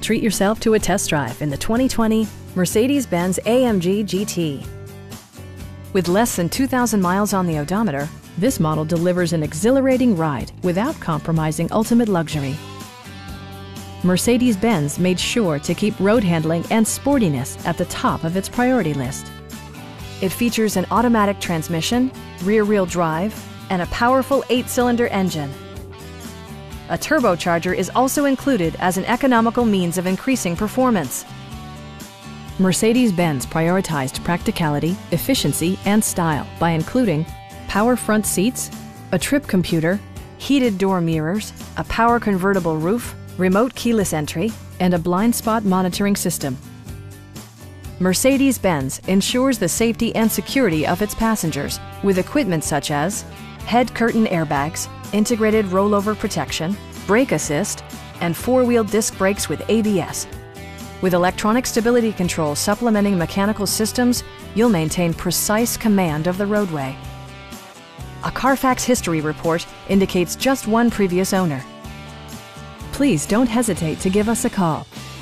Treat yourself to a test drive in the 2020 Mercedes-Benz AMG GT. With less than 2,000 miles on the odometer, this model delivers an exhilarating ride without compromising ultimate luxury. Mercedes-Benz made sure to keep road handling and sportiness at the top of its priority list. It features an automatic transmission, rear-wheel drive, and a powerful 8-cylinder engine. A turbocharger is also included as an economical means of increasing performance. Mercedes-Benz prioritized practicality, efficiency, and style by including power front seats, a trip computer, heated door mirrors, a power convertible roof, remote keyless entry, and a blind spot monitoring system. Mercedes-Benz ensures the safety and security of its passengers with equipment such as head curtain airbags, integrated rollover protection, brake assist, and 4-wheel disc brakes with ABS. With electronic stability control supplementing mechanical systems, you'll maintain precise command of the roadway. A Carfax history report indicates just one previous owner. Please don't hesitate to give us a call.